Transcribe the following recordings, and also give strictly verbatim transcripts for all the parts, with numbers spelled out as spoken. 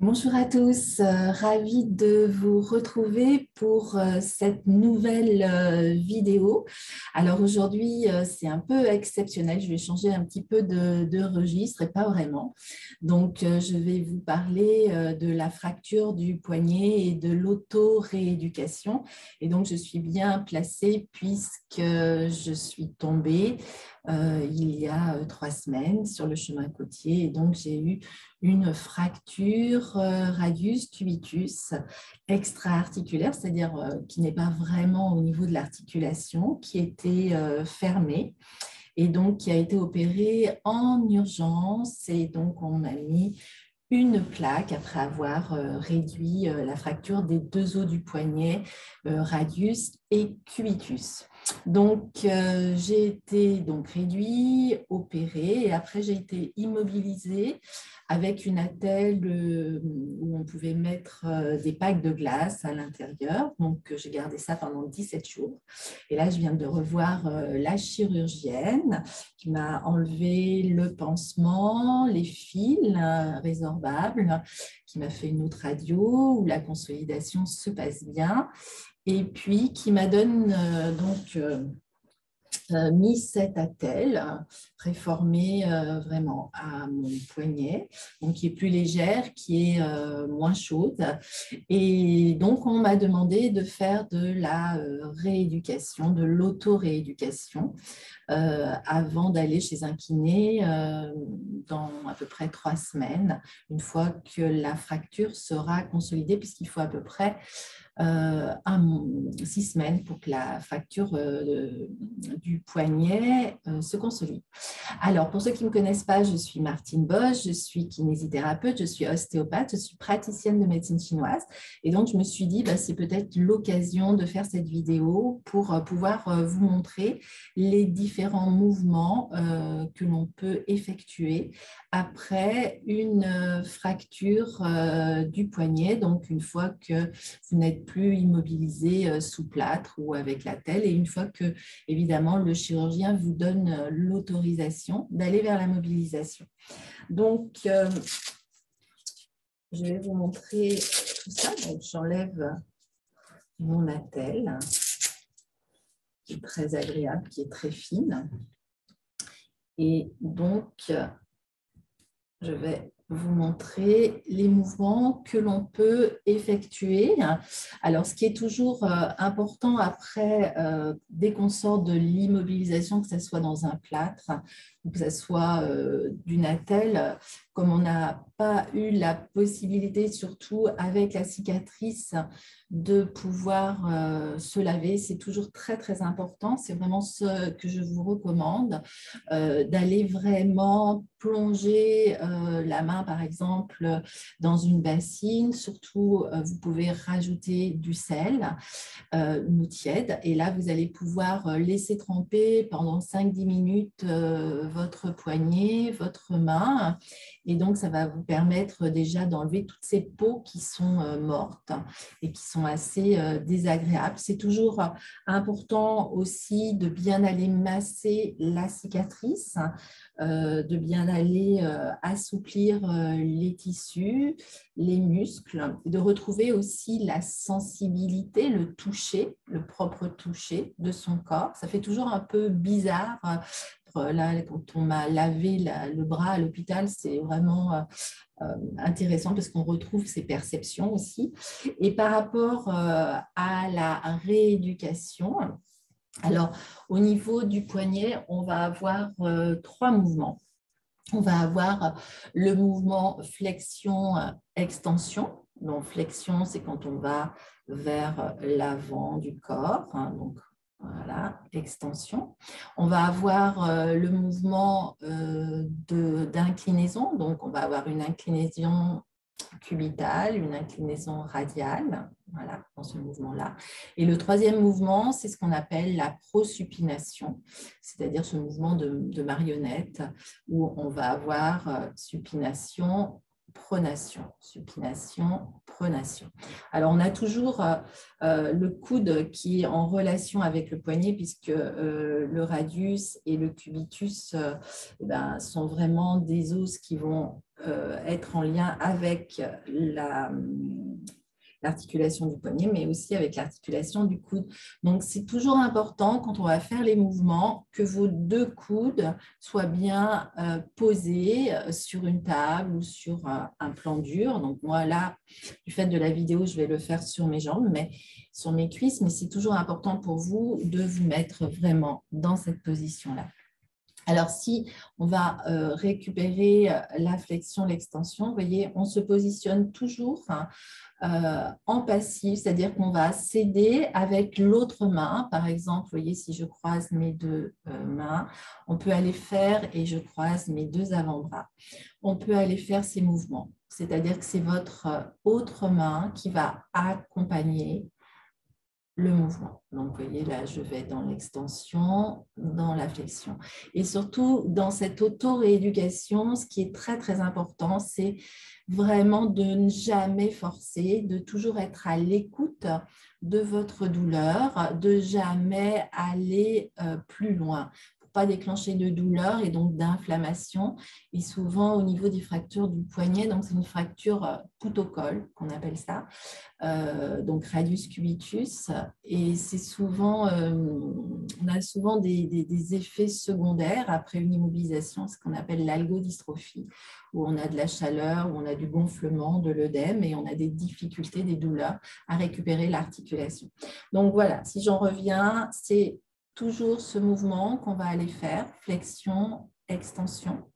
Bonjour à tous, euh, ravie de vous retrouver pour euh, cette nouvelle euh, vidéo. Alors aujourd'hui, euh, c'est un peu exceptionnel, je vais changer un petit peu de, de registre et pas vraiment. Donc, euh, je vais vous parler euh, de la fracture du poignet et de l'auto-rééducation. Et donc, je suis bien placée puisque je suis tombée euh, il y a euh, trois semaines sur le chemin côtier et donc j'ai eu une fracture euh, radius cubitus extra-articulaire, c'est-à-dire euh, qui n'est pas vraiment au niveau de l'articulation, qui était euh, fermée et donc qui a été opérée en urgence. Et donc, on m'a mis une plaque après avoir euh, réduit euh, la fracture des deux os du poignet, euh, radius et cubitus. Donc, euh, j'ai été donc réduit, opéré et après, j'ai été immobilisée avec une attelle euh, où on pouvait mettre euh, des packs de glace à l'intérieur. Donc, euh, j'ai gardé ça pendant dix-sept jours. Et là, je viens de revoir euh, la chirurgienne qui m'a enlevé le pansement, les fils euh, résorbables, qui m'a fait une autre radio où la consolidation se passe bien et puis qui m'a donné euh, donc euh, euh, mis cette attelle euh, préformée euh, vraiment à mon poignet, donc qui est plus légère, qui est euh, moins chaude. Et donc, on m'a demandé de faire de la euh, rééducation, de l'auto-rééducation euh, avant d'aller chez un kiné euh, dans à peu près trois semaines, une fois que la fracture sera consolidée, puisqu'il faut à peu près euh, un, six semaines pour que la fracture euh, du poignet euh, se consolide. Alors, pour ceux qui ne me connaissent pas, je suis Martine Bosch, je suis kinésithérapeute, je suis ostéopathe, je suis praticienne de médecine chinoise. Et donc, je me suis dit, bah, c'est peut-être l'occasion de faire cette vidéo pour euh, pouvoir euh, vous montrer les différents mouvements euh, que l'on peut effectuer après une euh, fracture euh, du poignet. Donc, une fois que vous n'êtes plus immobilisé euh, sous plâtre ou avec la telle et une fois que, évidemment, le chirurgien vous donne euh, l'autorisation d'aller vers la mobilisation. Donc, euh, je vais vous montrer tout ça. Donc, j'enlève mon attelle, qui est très agréable, qui est très fine. Et donc, je vais vous montrer les mouvements que l'on peut effectuer. Alors, ce qui est toujours euh, important après, euh, dès qu'on sort de l'immobilisation, que ce soit dans un plâtre ou que ce soit euh, d'une attelle, comme on n'a pas eu la possibilité, surtout avec la cicatrice, de pouvoir euh, se laver, c'est toujours très, très important. C'est vraiment ce que je vous recommande, euh, d'aller vraiment plonger euh, la main, par exemple, dans une bassine. Surtout, euh, vous pouvez rajouter du sel, euh, une eau tiède. Et là, vous allez pouvoir laisser tremper pendant cinq à dix minutes euh, votre poignet, votre main. Et donc, ça va vous permettre déjà d'enlever toutes ces peaux qui sont euh, mortes et qui sont assez euh, désagréables. C'est toujours important aussi de bien aller masser la cicatrice, euh, de bien aller euh, assouplir euh, les tissus, les muscles, de retrouver aussi la sensibilité, le toucher, le propre toucher de son corps. Ça fait toujours un peu bizarre. Là, quand on m'a lavé la, le bras à l'hôpital, c'est vraiment euh, euh, intéressant parce qu'on retrouve ces perceptions aussi. Et par rapport euh, à la rééducation, alors au niveau du poignet, on va avoir euh, trois mouvements. On va avoir le mouvement flexion-extension. Donc, flexion, c'est quand on va vers l'avant du corps. Hein, donc, voilà, extension. On va avoir euh, le mouvement euh, d'inclinaison. Donc, on va avoir une inclinaison cubitale, une inclinaison radiale, voilà, dans ce mouvement-là. Et le troisième mouvement, c'est ce qu'on appelle la prosupination, c'est-à-dire ce mouvement de, de marionnette où on va avoir euh, supination, pronation, supination, pronation. Alors, on a toujours euh, euh, le coude qui est en relation avec le poignet puisque euh, le radius et le cubitus euh, ben, sont vraiment des os qui vont euh, être en lien avec la... l'articulation du poignet, mais aussi avec l'articulation du coude. Donc, c'est toujours important quand on va faire les mouvements que vos deux coudes soient bien euh, posés sur une table ou sur euh, un plan dur. Donc, moi, là, du fait de la vidéo, je vais le faire sur mes jambes, mais sur mes cuisses, mais c'est toujours important pour vous de vous mettre vraiment dans cette position-là. Alors, si on va euh, récupérer la flexion, l'extension, vous voyez, on se positionne toujours hein, euh, en passif, c'est-à-dire qu'on va s'aider avec l'autre main. Par exemple, vous voyez, si je croise mes deux euh, mains, on peut aller faire, et je croise mes deux avant-bras, on peut aller faire ces mouvements. C'est-à-dire que c'est votre autre main qui va accompagner le mouvement. Donc, vous voyez, là, je vais dans l'extension, dans la flexion. Et surtout, dans cette auto-rééducation, ce qui est très, très important, c'est vraiment de ne jamais forcer, de toujours être à l'écoute de votre douleur, de jamais aller euh, plus loin, pour pas déclencher de douleur et donc d'inflammation. Et souvent, au niveau des fractures du poignet, donc c'est une fracture poutre-au-col, qu'on appelle ça, Euh, donc radius cubitus, et c'est souvent, euh, on a souvent des, des, des effets secondaires après une immobilisation, ce qu'on appelle l'algodystrophie, où on a de la chaleur, où on a du gonflement, de l'œdème, et on a des difficultés, des douleurs à récupérer l'articulation. Donc voilà, si j'en reviens, c'est toujours ce mouvement qu'on va aller faire, flexion, extension.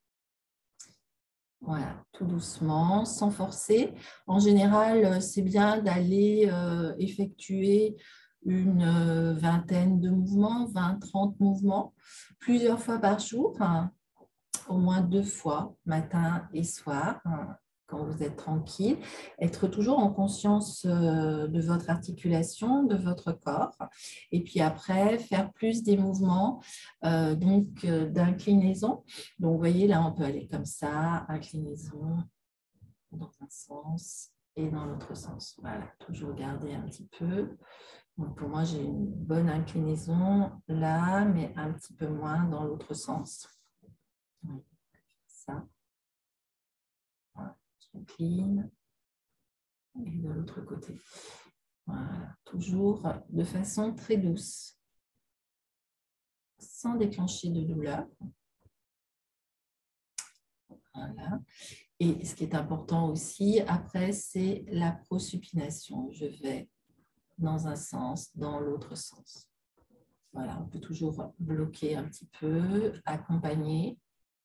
Voilà, tout doucement, sans forcer. En général, c'est bien d'aller euh, effectuer une euh, vingtaine de mouvements, vingt, trente mouvements, plusieurs fois par jour, hein, au moins deux fois, matin et soir, hein, quand vous êtes tranquille. Être toujours en conscience euh, de votre articulation, de votre corps. Et puis après, faire plus des mouvements euh, donc euh, d'inclinaison. Donc, vous voyez, là, on peut aller comme ça, inclinaison dans un sens et dans l'autre sens. Voilà, toujours garder un petit peu. Donc, pour moi, j'ai une bonne inclinaison là, mais un petit peu moins dans l'autre sens. Ça. Voilà, j'incline. Et de l'autre côté. Voilà, toujours de façon très douce, sans déclencher de douleur. Voilà. Et ce qui est important aussi, après, c'est la prosupination. Je vais dans un sens, dans l'autre sens. Voilà, on peut toujours bloquer un petit peu, accompagner.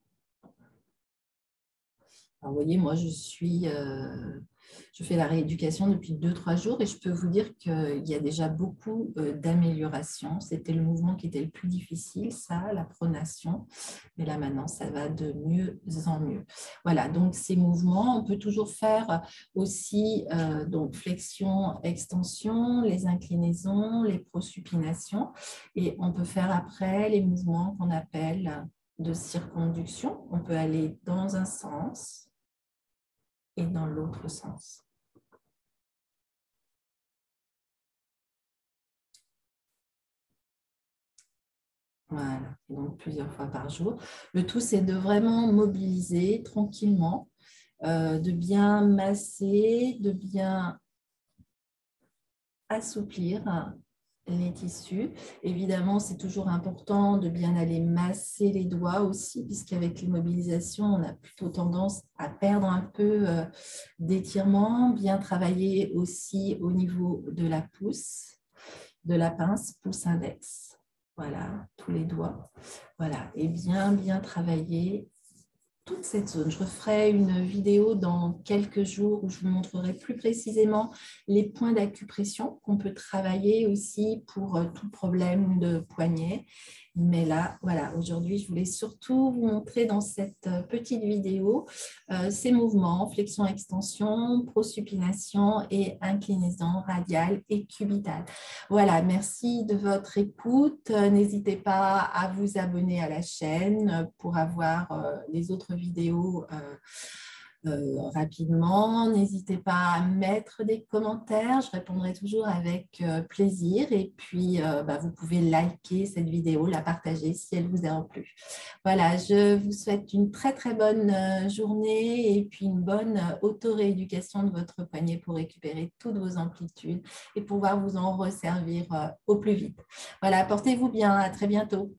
Alors, vous voyez, moi, je suis... Euh, je fais la rééducation depuis deux trois jours et je peux vous dire qu'il y a déjà beaucoup d'améliorations. C'était le mouvement qui était le plus difficile, ça, la pronation. Mais là, maintenant, ça va de mieux en mieux. Voilà, donc ces mouvements, on peut toujours faire aussi euh, donc flexion, extension, les inclinaisons, les prosupinations. Et on peut faire après les mouvements qu'on appelle de circonduction. On peut aller dans un sens et dans l'autre sens. Voilà, donc plusieurs fois par jour. Le tout, c'est de vraiment mobiliser tranquillement, euh, de bien masser, de bien assouplir les tissus. Évidemment, c'est toujours important de bien aller masser les doigts aussi, puisqu'avec l'immobilisation, on a plutôt tendance à perdre un peu euh, d'étirement. Bien travailler aussi au niveau de la pouce, de la pince, pouce index. Voilà, tous les doigts. Voilà, et bien, bien travailler toute cette zone. Je referai une vidéo dans quelques jours où je vous montrerai plus précisément les points d'acupression qu'on peut travailler aussi pour tout problème de poignet. Mais là, voilà, aujourd'hui, je voulais surtout vous montrer dans cette petite vidéo euh, ces mouvements, flexion-extension, prosupination et inclinaison radiale et cubitale. Voilà, merci de votre écoute. N'hésitez pas à vous abonner à la chaîne pour avoir euh, les autres vidéos euh, euh, rapidement. N'hésitez pas à mettre des commentaires, je répondrai toujours avec euh, plaisir. Et puis, euh, bah, vous pouvez liker cette vidéo, la partager si elle vous a plu. Voilà, je vous souhaite une très très bonne euh, journée et puis une bonne euh, auto-rééducation de votre poignet pour récupérer toutes vos amplitudes et pouvoir vous en resservir euh, au plus vite. Voilà, portez-vous bien, à très bientôt.